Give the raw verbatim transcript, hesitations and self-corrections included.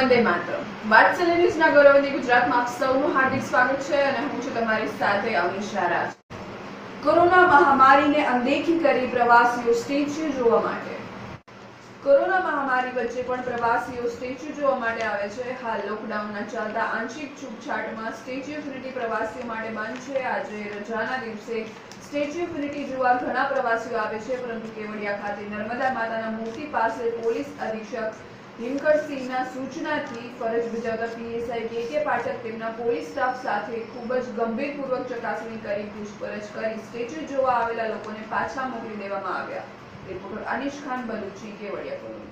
વંદે માતરમ. વાત્સલ્ય ન્યૂઝના ગૌરવવંતી ગુજરાતમાં આપ સૌનું હાર્દિક સ્વાગત છે અને હું છું તમારી સાથે અવનીશ રાજ. કોરોના મહામારીને અનદેખી કરી પ્રવાસીઓ સ્ટેચ્યુ જોવા માટે. કોરોના મહામારી વચ્ચે પણ પ્રવાસીઓ સ્ટેચ્યુ જોવા માટે આવે છે. હાલ લોકડાઉનના ચાલતા આંશિક છૂટછાટમાં સ્ટેચ્યુ ઓફ યુનિટી પ્રવાસીઓ માટે બંધ છે. આજે રજાના દિવસે સ્ટેચ્યુ ઓફ યુનિટી જોવા ઘણા પ્રવાસીઓ આવે છે, પરંતુ કેવડિયા ખાતે નર્મદા માતાના મૂર્તિ પાસે પોલીસ અધિક્ષક હિમકરસિંહના સૂચનાથી ફરજ બજાવતા પીએસઆઈ કે કે પાઠક તેમના પોલીસ સ્ટાફ સાથે ખૂબ જ ગંભીરપૂર્વક ચકાસણી કરી પૂછપરછ કરી સ્ટેચ્યુ જોવા આવેલા લોકોને પાછા મોકલી દેવામાં આવ્યા. રિપોર્ટર અનીશ ખાન બલુચી, કેવડિયા.